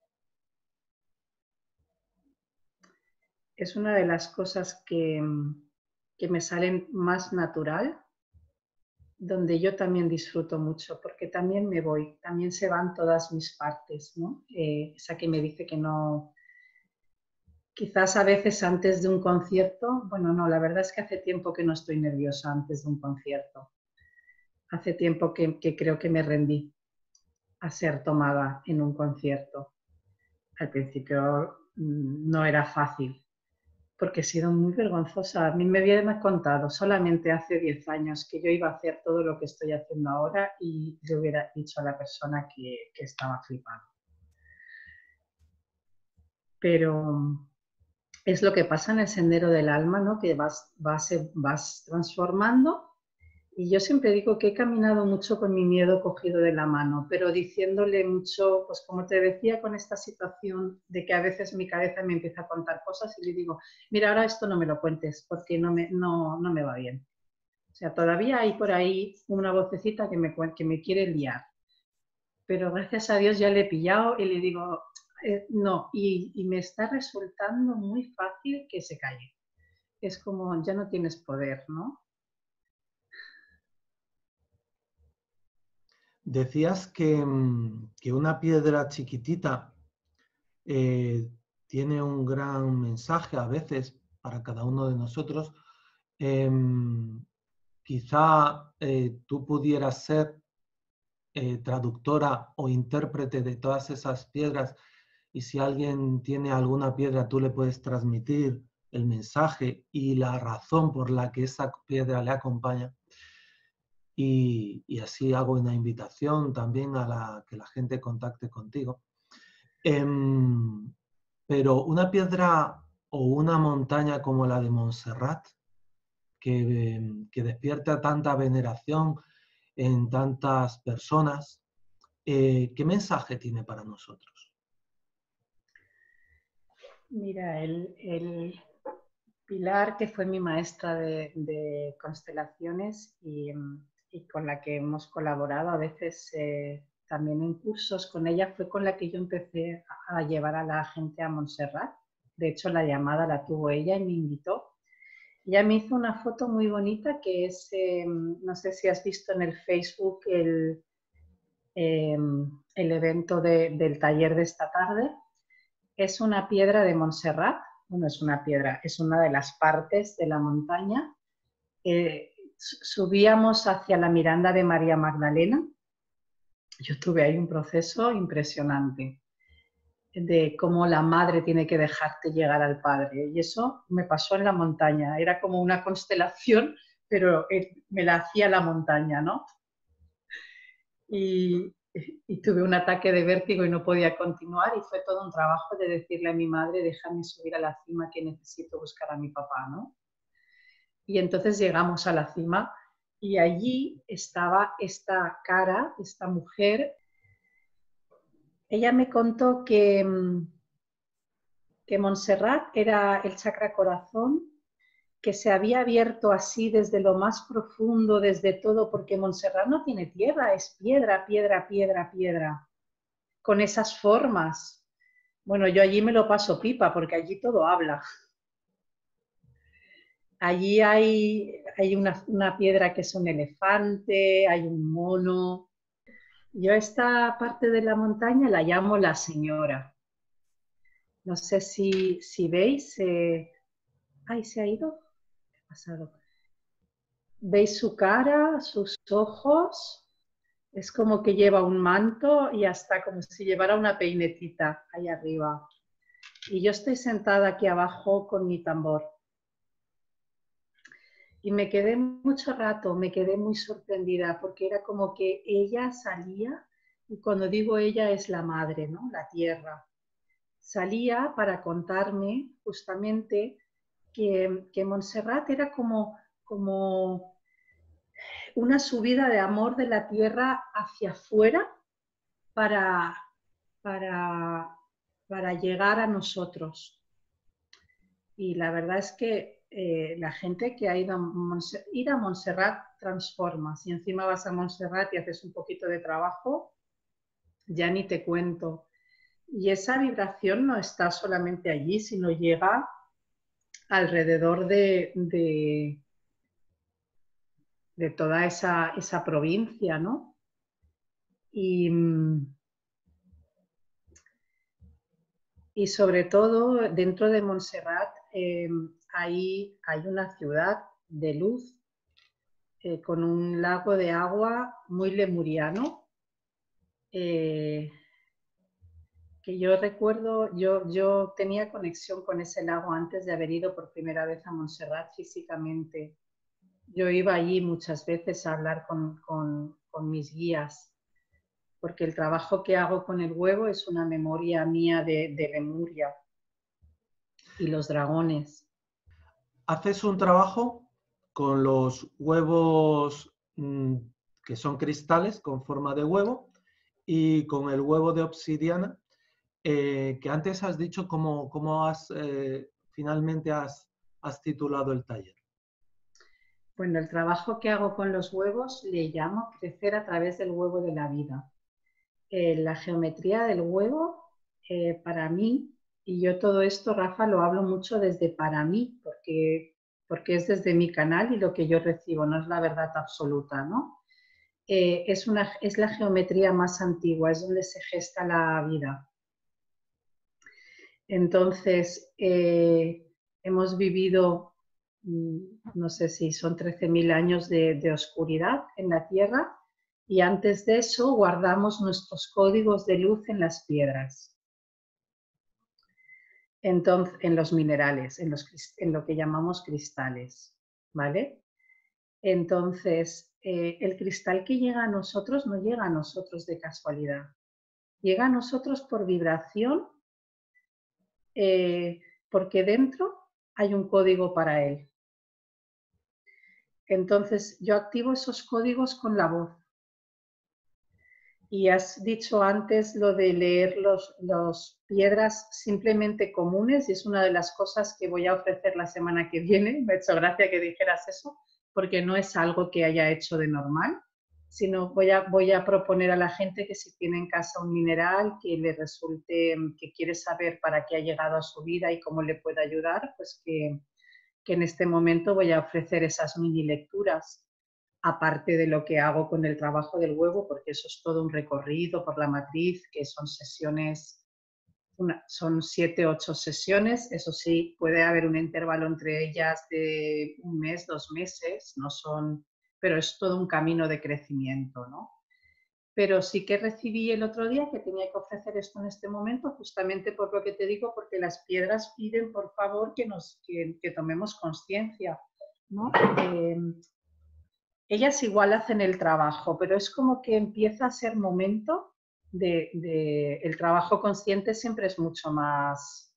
es una de las cosas que, que me salen más natural, donde yo también disfruto mucho, porque también me voy, también se van todas mis partes, ¿no? Eh, esa que me dice que no, quizás a veces antes de un concierto, bueno, no, la verdad es que hace tiempo que no estoy nerviosa antes de un concierto, hace tiempo que, que creo que me rendí a ser tomada en un concierto. Al principio mmm, no era fácil, porque he sido muy vergonzosa. A mí me habían contado solamente hace diez años que yo iba a hacer todo lo que estoy haciendo ahora y le hubiera dicho a la persona que, que estaba flipando. Pero es lo que pasa en el sendero del alma, ¿no? Que vas, vas, vas transformando. Y yo siempre digo que he caminado mucho con mi miedo cogido de la mano, pero diciéndole mucho, pues como te decía con esta situación de que a veces mi cabeza me empieza a contar cosas y le digo, mira, ahora esto no me lo cuentes porque no me, no, no me va bien. O sea, todavía hay por ahí una vocecita que me, que me quiere liar, pero gracias a Dios ya le he pillado y le digo, eh, no, y, y me está resultando muy fácil que se calle. Es como, ya no tienes poder, ¿no? Decías que, que una piedra chiquitita eh, tiene un gran mensaje a veces para cada uno de nosotros. Eh, quizá eh, tú pudieras ser eh, traductora o intérprete de todas esas piedras, y si alguien tiene alguna piedra, tú le puedes transmitir el mensaje y la razón por la que esa piedra le acompaña. Y, y así hago una invitación también a la, que la gente contacte contigo. Em, pero una piedra o una montaña como la de Montserrat, que, em, que despierta tanta veneración en tantas personas, eh, ¿qué mensaje tiene para nosotros? Mira, el, el Pilar, que fue mi maestra de, de constelaciones y, y, con la que hemos colaborado a veces eh, también en cursos con ella, fue con la que yo empecé a llevar a la gente a Montserrat. De hecho, la llamada la tuvo ella y me invitó. Ella me hizo una foto muy bonita que es, eh, no sé si has visto en el Facebook el, eh, el evento de, del taller de esta tarde. Es una piedra de Montserrat, bueno, es una piedra, es una de las partes de la montaña. Eh, subíamos hacia la Miranda de María Magdalena. Yo tuve ahí un proceso impresionante de cómo la madre tiene que dejarte llegar al padre. Y eso me pasó en la montaña. Era como una constelación, pero me la hacía la montaña, ¿no? Y, y tuve un ataque de vértigo y no podía continuar, y fue todo un trabajo de decirle a mi madre, déjame subir a la cima que necesito buscar a mi papá, ¿no? Y entonces llegamos a la cima y allí estaba esta cara, esta mujer. Ella me contó que, que Montserrat era el chakra corazón, que se había abierto así desde lo más profundo, desde todo, porque Montserrat no tiene tierra, es piedra, piedra, piedra, piedra, con esas formas. Bueno, yo allí me lo paso pipa, porque allí todo habla. Allí hay, hay una, una piedra que es un elefante, hay un mono. Yo esta parte de la montaña la llamo la señora. No sé si, si veis. Eh... Ay, ¿se ha ido? ¿Qué ha pasado? ¿Veis su cara, sus ojos? Es como que lleva un manto y hasta como si llevara una peinetita ahí arriba. Y yo estoy sentada aquí abajo con mi tambor. Y me quedé mucho rato, me quedé muy sorprendida, porque era como que ella salía, y cuando digo ella es la madre, ¿no? La tierra. Salía para contarme justamente que, que Montserrat era como, como una subida de amor de la tierra hacia afuera para, para, para llegar a nosotros. Y la verdad es que eh, la gente que ha ido a, Montserrat, ir a Montserrat transforma. Si encima vas a Montserrat y haces un poquito de trabajo, ya ni te cuento. Y esa vibración no está solamente allí, sino llega alrededor de, de, de toda esa, esa provincia, ¿no? Y, y sobre todo dentro de Montserrat eh, hay, hay una ciudad de luz eh, con un lago de agua muy lemuriano, eh, que yo recuerdo, yo, yo tenía conexión con ese lago antes de haber ido por primera vez a Montserrat físicamente. Yo iba allí muchas veces a hablar con, con, con mis guías, porque el trabajo que hago con el huevo es una memoria mía de, de Lemuria y los dragones. Haces un trabajo con los huevos mmm, que son cristales con forma de huevo, y con el huevo de obsidiana, eh, que antes has dicho cómo, cómo has, eh, finalmente has, has titulado el taller. Bueno, el trabajo que hago con los huevos le llamo crecer a través del huevo de la vida. Eh, la geometría del huevo, eh, para mí, y yo todo esto, Rafa, lo hablo mucho desde para mí, porque, porque es desde mi canal y lo que yo recibo, no es la verdad absoluta, ¿no? Eh, es, una, es la geometría más antigua, es donde se gesta la vida. Entonces, eh, hemos vivido no sé si son trece mil años de, de oscuridad en la Tierra, y antes de eso guardamos nuestros códigos de luz en las piedras, entonces, en los minerales, en, los, en lo que llamamos cristales, ¿vale? Entonces, eh, el cristal que llega a nosotros no llega a nosotros de casualidad, llega a nosotros por vibración, eh, porque dentro hay un código para él. Entonces, yo activo esos códigos con la voz. Y has dicho antes lo de leer los, los piedras simplemente comunes, y es una de las cosas que voy a ofrecer la semana que viene. Me ha hecho gracia que dijeras eso, porque no es algo que haya hecho de normal, sino voy a, voy a proponer a la gente que si tiene en casa un mineral que le resulte, que quiere saber para qué ha llegado a su vida y cómo le puede ayudar, pues que, que en este momento voy a ofrecer esas mini lecturas, aparte de lo que hago con el trabajo del huevo, porque eso es todo un recorrido por la matriz, que son sesiones, una, son siete, ocho sesiones, eso sí, puede haber un intervalo entre ellas de un mes, dos meses, no son, pero es todo un camino de crecimiento, ¿no? Pero sí que recibí el otro día que tenía que ofrecer esto en este momento, justamente por lo que te digo, porque las piedras piden, por favor, que, nos, que, que tomemos conciencia, ¿no? Eh, Ellas igual hacen el trabajo, pero es como que empieza a ser momento de, de el trabajo consciente siempre es mucho más,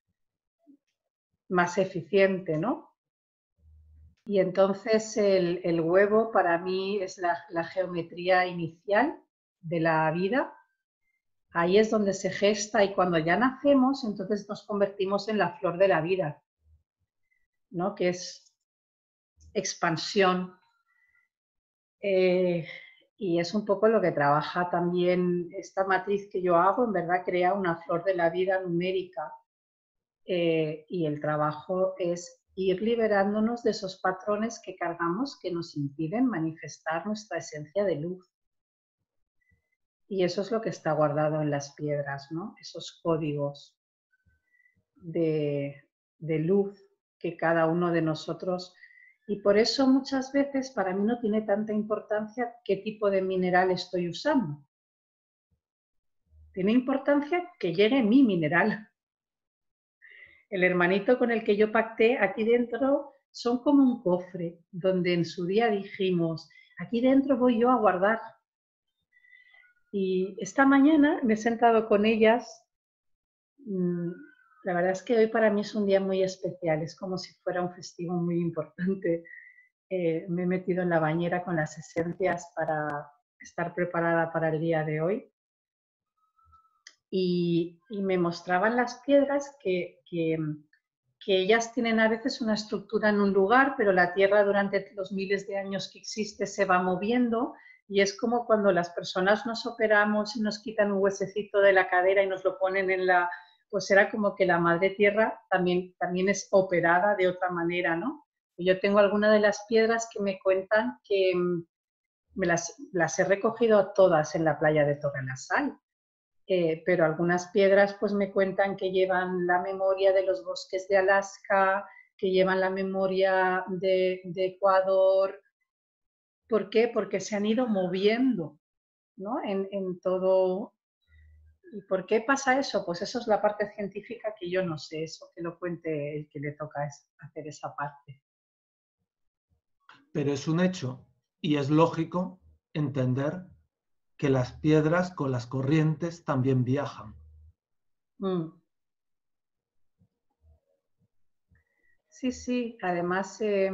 más eficiente, ¿no? Y entonces el, el huevo para mí es la, la geometría inicial de la vida. Ahí es donde se gesta, y cuando ya nacemos, entonces nos convertimos en la flor de la vida, ¿no? Que es expansión. Eh, y es un poco lo que trabaja también esta matriz que yo hago, en verdad crea una flor de la vida numérica, eh, y el trabajo es ir liberándonos de esos patrones que cargamos que nos impiden manifestar nuestra esencia de luz. Y eso es lo que está guardado en las piedras, ¿no? Esos códigos de, de luz que cada uno de nosotros. Y por eso muchas veces para mí no tiene tanta importancia qué tipo de mineral estoy usando. Tiene importancia que llegue mi mineral. El hermanito con el que yo pacté, aquí dentro son como un cofre, donde en su día dijimos, aquí dentro voy yo a guardar. Y esta mañana me he sentado con ellas. La verdad es que hoy para mí es un día muy especial, es como si fuera un festivo muy importante. Eh, me he metido en la bañera con las esencias para estar preparada para el día de hoy. Y, y me mostraban las piedras que, que, que ellas tienen a veces una estructura en un lugar, pero la Tierra durante los miles de años que existe se va moviendo, y es como cuando las personas nos operamos y nos quitan un huesecito de la cadera y nos lo ponen en la... pues era como que la Madre Tierra también, también es operada de otra manera, ¿no? Yo tengo algunas de las piedras que me cuentan que me las, las he recogido todas en la playa de Torrenasal, eh, pero algunas piedras pues me cuentan que llevan la memoria de los bosques de Alaska, que llevan la memoria de, de Ecuador. ¿Por qué? Porque se han ido moviendo, ¿no? En, en todo. ¿Y por qué pasa eso? Pues eso es la parte científica que yo no sé, eso que lo cuente el que le toca hacer esa parte. Pero es un hecho y es lógico entender que las piedras con las corrientes también viajan. Mm. Sí, sí, además eh,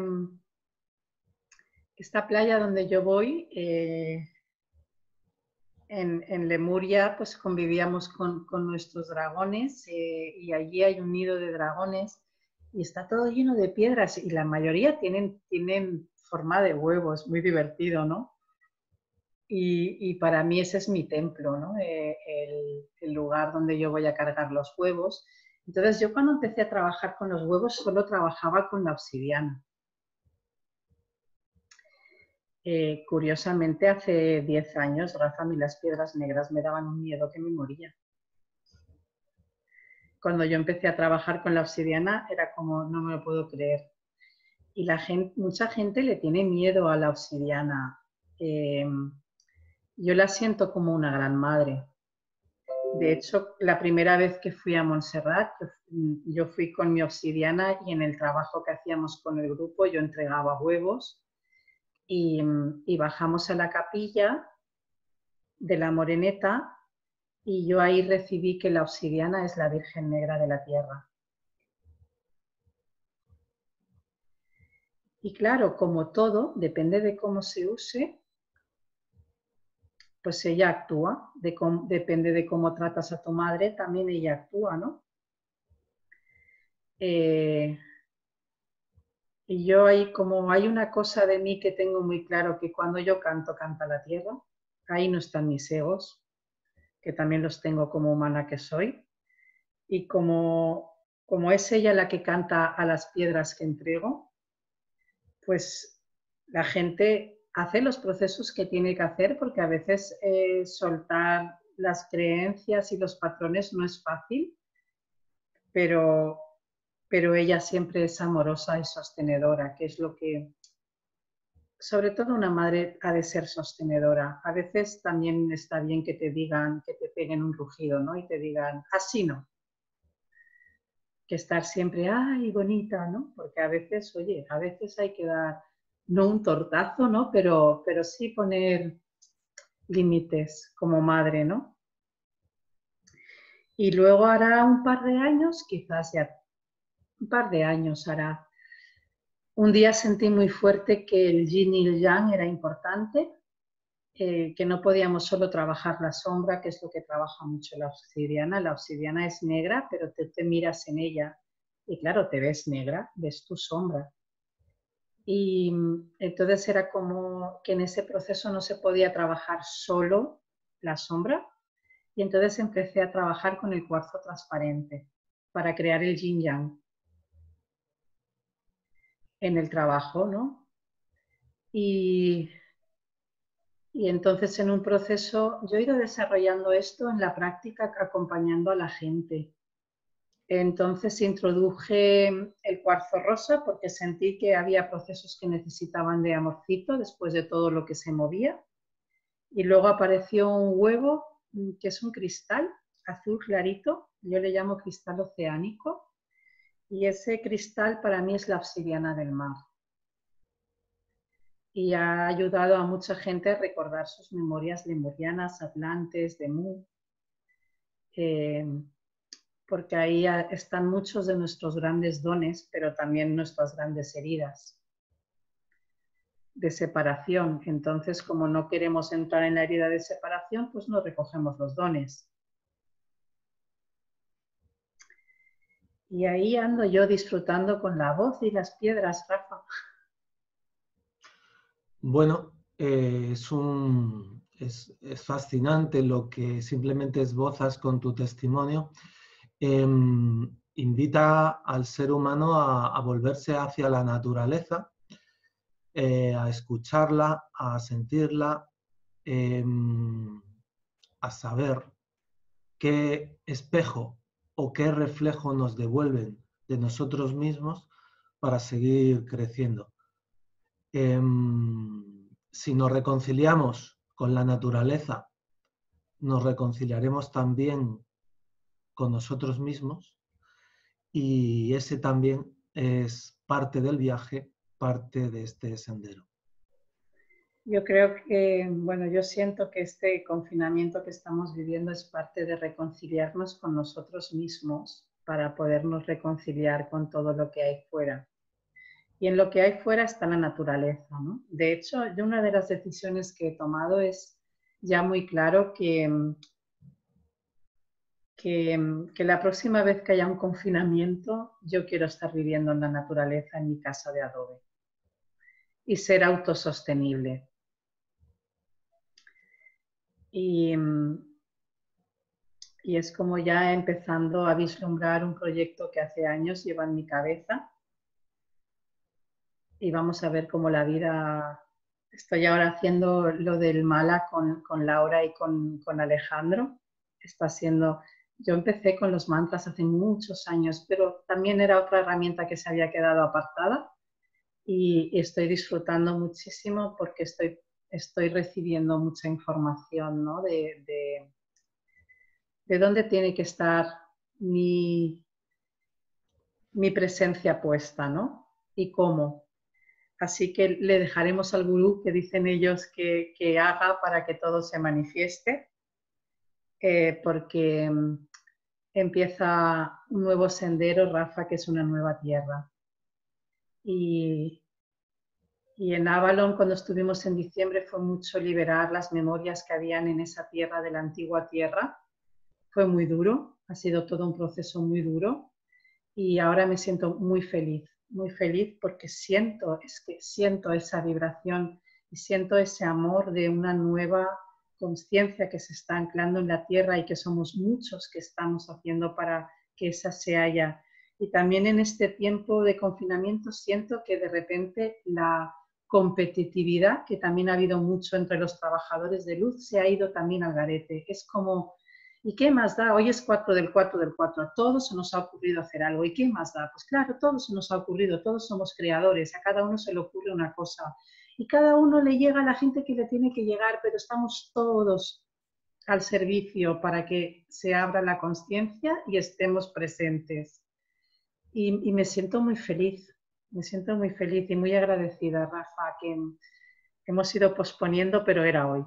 esta playa donde yo voy, eh, en, en Lemuria, pues convivíamos con, con nuestros dragones, eh, y allí hay un nido de dragones y está todo lleno de piedras y la mayoría tienen, tienen forma de huevo, es muy divertido, ¿no? Y, y para mí ese es mi templo, ¿no? Eh, el, el lugar donde yo voy a cargar los huevos. Entonces yo cuando empecé a trabajar con los huevos solo trabajaba con la obsidiana. Eh, curiosamente, hace diez años, Rafa, a mí las piedras negras me daban un miedo que me moría. Cuando yo empecé a trabajar con la obsidiana era como, no me lo puedo creer. y la gente, mucha gente le tiene miedo a la obsidiana. Eh, yo la siento como una gran madre. De hecho, la primera vez que fui a Montserrat, yo fui con mi obsidiana y en el trabajo que hacíamos con el grupo yo entregaba huevos y, y bajamos a la capilla de la Moreneta y yo ahí recibí que la obsidiana es la Virgen Negra de la Tierra. Y claro, como todo, depende de cómo se use, pues ella actúa, de cómo, depende de cómo tratas a tu madre, también ella actúa, ¿no? Eh, y yo ahí, como hay una cosa de mí que tengo muy claro, que cuando yo canto, canta la tierra, ahí no están mis egos, que también los tengo como humana que soy, y como, como es ella la que canta a las piedras que entrego, pues la gente hace los procesos que tiene que hacer, porque a veces eh, soltar las creencias y los patrones no es fácil, pero, pero ella siempre es amorosa y sostenedora, que es lo que, sobre todo una madre ha de ser sostenedora. A veces también está bien que te digan, que te peguen un rugido, ¿no? Y te digan, así no. Que estar siempre, ay, bonita, ¿no? Porque a veces, oye, a veces hay que dar, no un tortazo, ¿no? Pero, pero sí poner límites como madre, ¿no? Y luego hará un par de años, quizás ya un par de años hará. Un día sentí muy fuerte que el yin y el yang era importante, eh, que no podíamos solo trabajar la sombra, que es lo que trabaja mucho la obsidiana. La obsidiana es negra, pero te, te miras en ella y claro, te ves negra, ves tu sombra. Y entonces era como que en ese proceso no se podía trabajar solo la sombra, y entonces empecé a trabajar con el cuarzo transparente para crear el yin yang en el trabajo, ¿no? Y, y entonces en un proceso, yo he ido desarrollando esto en la práctica acompañando a la gente. Entonces introduje el cuarzo rosa porque sentí que había procesos que necesitaban de amorcito después de todo lo que se movía. Y luego apareció un huevo que es un cristal azul clarito, yo le llamo cristal oceánico, y ese cristal para mí es la obsidiana del mar. Y ha ayudado a mucha gente a recordar sus memorias lemurianas, atlantes, de Mu, eh, porque ahí están muchos de nuestros grandes dones, pero también nuestras grandes heridas de separación. Entonces, como no queremos entrar en la herida de separación, pues no recogemos los dones. Y ahí ando yo disfrutando con la voz y las piedras, Rafa. Bueno, eh, es, un, es, es fascinante lo que simplemente esbozas con tu testimonio. Eh, invita al ser humano a, a volverse hacia la naturaleza, eh, a escucharla, a sentirla, eh, a saber qué espejo o qué reflejo nos devuelven de nosotros mismos para seguir creciendo. Eh, si nos reconciliamos con la naturaleza, nos reconciliaremos también con nosotros mismos, y ese también es parte del viaje, parte de este sendero. Yo creo que, bueno, yo siento que este confinamiento que estamos viviendo es parte de reconciliarnos con nosotros mismos para podernos reconciliar con todo lo que hay fuera. Y en lo que hay fuera está la naturaleza, ¿no? De hecho, yo una de las decisiones que he tomado es ya muy claro que, que, que la próxima vez que haya un confinamiento, yo quiero estar viviendo en la naturaleza en mi casa de adobe y ser autosostenible. Y, y es como ya empezando a vislumbrar un proyecto que hace años lleva en mi cabeza, y vamos a ver cómo la vida... Estoy ahora haciendo lo del mala con, con Laura y con, con Alejandro. Está siendo... Yo empecé con los mantras hace muchos años, pero también era otra herramienta que se había quedado apartada. y estoy disfrutando muchísimo porque estoy, estoy recibiendo mucha información, ¿no? de, de, de dónde tiene que estar mi, mi presencia puesta, ¿no? Y cómo. Así que le dejaremos al gurú que dicen ellos que, que haga para que todo se manifieste, eh, porque mm, empieza un nuevo sendero, Rafa, que es una nueva tierra. Y, y en Avalon, cuando estuvimos en diciembre, fue mucho liberar las memorias que habían en esa tierra de la antigua tierra. Fue muy duro, ha sido todo un proceso muy duro y ahora me siento muy feliz, muy feliz porque siento, es que siento esa vibración y siento ese amor de una nueva conciencia que se está anclando en la tierra y que somos muchos que estamos haciendo para que esa se haya. Y también en este tiempo de confinamiento siento que de repente la competitividad, que también ha habido mucho entre los trabajadores de luz, se ha ido también al garete. Es como, ¿y qué más da? Hoy es cuatro del cuatro del cuatro. A todos se nos ha ocurrido hacer algo. ¿Y qué más da? Pues claro, todos se nos ha ocurrido, todos somos creadores, a cada uno se le ocurre una cosa. Y cada uno le llega a la gente que le tiene que llegar, pero estamos todos al servicio para que se abra la conciencia y estemos presentes. Y, y me siento muy feliz, me siento muy feliz y muy agradecida, Rafa, que hemos ido posponiendo, pero era hoy.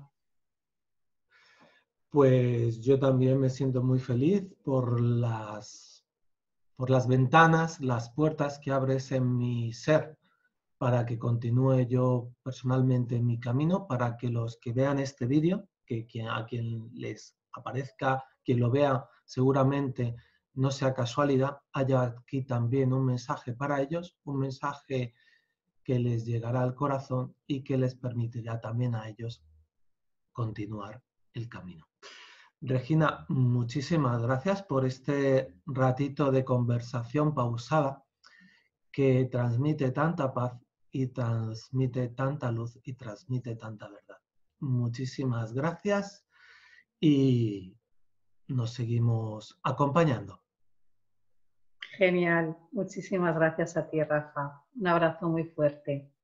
Pues yo también me siento muy feliz por las, por las ventanas, las puertas que abres en mi ser para que continúe yo personalmente mi camino, para que los que vean este vídeo, que, que a quien les aparezca, quien lo vea seguramente no sea casualidad, haya aquí también un mensaje para ellos, un mensaje que les llegará al corazón y que les permitirá también a ellos continuar el camino. Regina, muchísimas gracias por este ratito de conversación pausada que transmite tanta paz y transmite tanta luz y transmite tanta verdad. Muchísimas gracias y nos seguimos acompañando. Genial, muchísimas gracias a ti, Rafa. Un abrazo muy fuerte.